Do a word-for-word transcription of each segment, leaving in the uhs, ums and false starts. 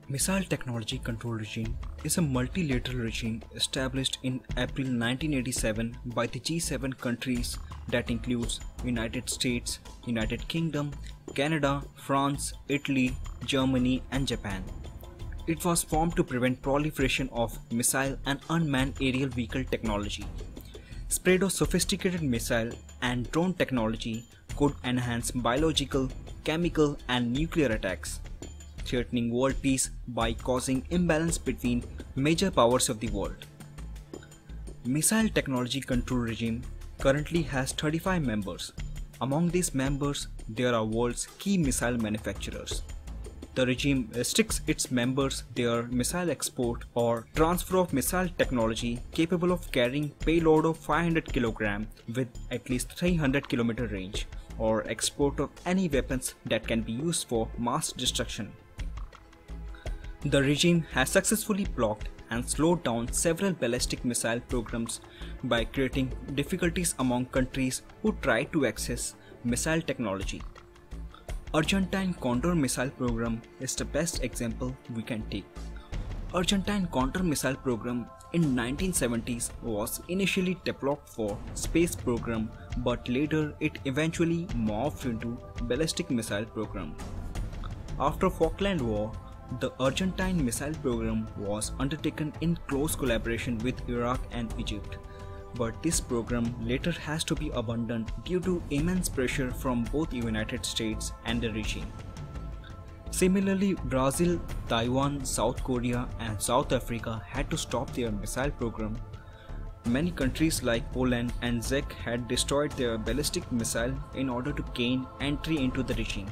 Missile Technology Control Regime is a multilateral regime established in April nineteen eighty-seven by the G seven countries that includes United States, United Kingdom, Canada, France, Italy, Germany and Japan. It was formed to prevent proliferation of missile and unmanned aerial vehicle technology. Spread of sophisticated missile and drone technology could enhance biological, chemical and nuclear attacks, threatening world peace by causing imbalance between major powers of the world. Missile Technology Control Regime currently has thirty-five members. Among these members, there are world's key missile manufacturers. The regime restricts its members their missile export or transfer of missile technology capable of carrying payload of five hundred kilograms with at least three hundred kilometer range, or export of any weapons that can be used for mass destruction. The regime has successfully blocked and slowed down several ballistic missile programs by creating difficulties among countries who try to access missile technology. Argentine counter missile program is the best example we can take. Argentine counter missile program in nineteen seventies was initially developed for space program, but later it eventually morphed into ballistic missile program. After Falkland War, the Argentine missile program was undertaken in close collaboration with Iraq and Egypt, but this program later has to be abandoned due to immense pressure from both the United States and the regime. Similarly, Brazil, Taiwan, South Korea and South Africa had to stop their missile program. Many countries like Poland and Czech had destroyed their ballistic missile in order to gain entry into the regime.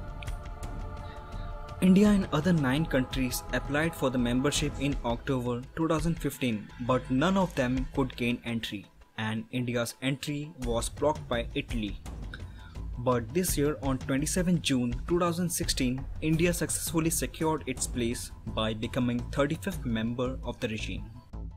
India and other nine countries applied for the membership in October two thousand fifteen, but none of them could gain entry, and India's entry was blocked by Italy. But this year, on twenty-seventh June two thousand sixteen, India successfully secured its place by becoming thirty-fifth member of the regime.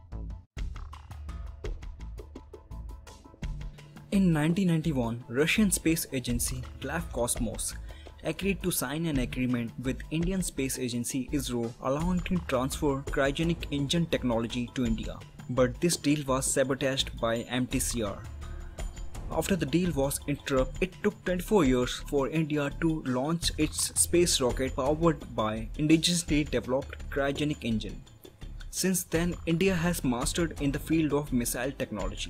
In nineteen ninety-one, Russian space agency Cosmos agreed to sign an agreement with Indian Space Agency ISRO allowing to transfer cryogenic engine technology to India. But this deal was sabotaged by M T C R. After the deal was interrupted, it took twenty-four years for India to launch its space rocket powered by indigenously developed cryogenic engine. Since then, India has mastered in the field of missile technology.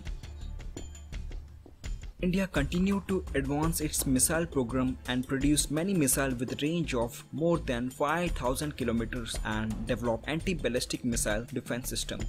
India continued to advance its missile program and produce many missiles with a range of more than five thousand kilometers and develop anti-ballistic missile defense system.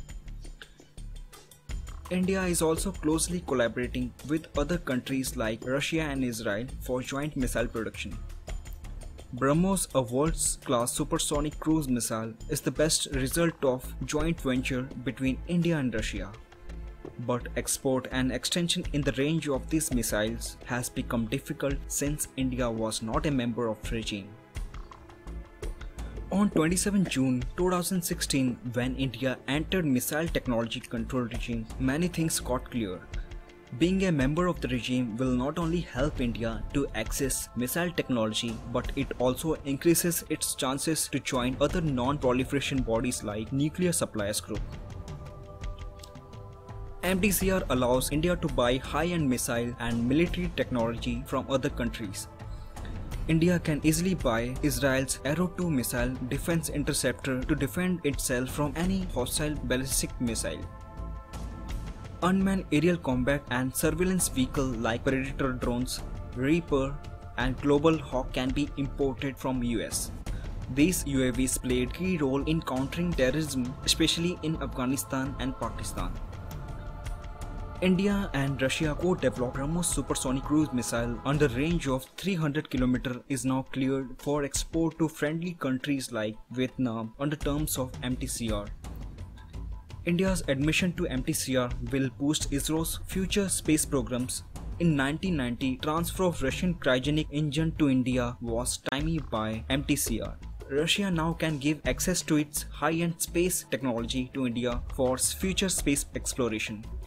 India is also closely collaborating with other countries like Russia and Israel for joint missile production. Brahmos, a world-class supersonic cruise missile, is the best result of joint venture between India and Russia. But export and extension in the range of these missiles has become difficult since India was not a member of the regime. On twenty-seventh June two thousand sixteen, when India entered Missile Technology Control Regime, many things got clear. Being a member of the regime will not only help India to access missile technology, but it also increases its chances to join other non-proliferation bodies like Nuclear Suppliers Group. M T C R allows India to buy high-end missile and military technology from other countries. India can easily buy Israel's Arrow two missile defense interceptor to defend itself from any hostile ballistic missile. Unmanned aerial combat and surveillance vehicle like Predator drones, Reaper and Global Hawk can be imported from U S. These U A Vs played a key role in countering terrorism, especially in Afghanistan and Pakistan. India and Russia co-developed Brahmos supersonic cruise missile under range of three hundred kilometers is now cleared for export to friendly countries like Vietnam under terms of M T C R. India's admission to M T C R will boost ISRO's future space programs. In nineteen ninety, transfer of Russian cryogenic engine to India was stymied by M T C R. Russia now can give access to its high-end space technology to India for future space exploration.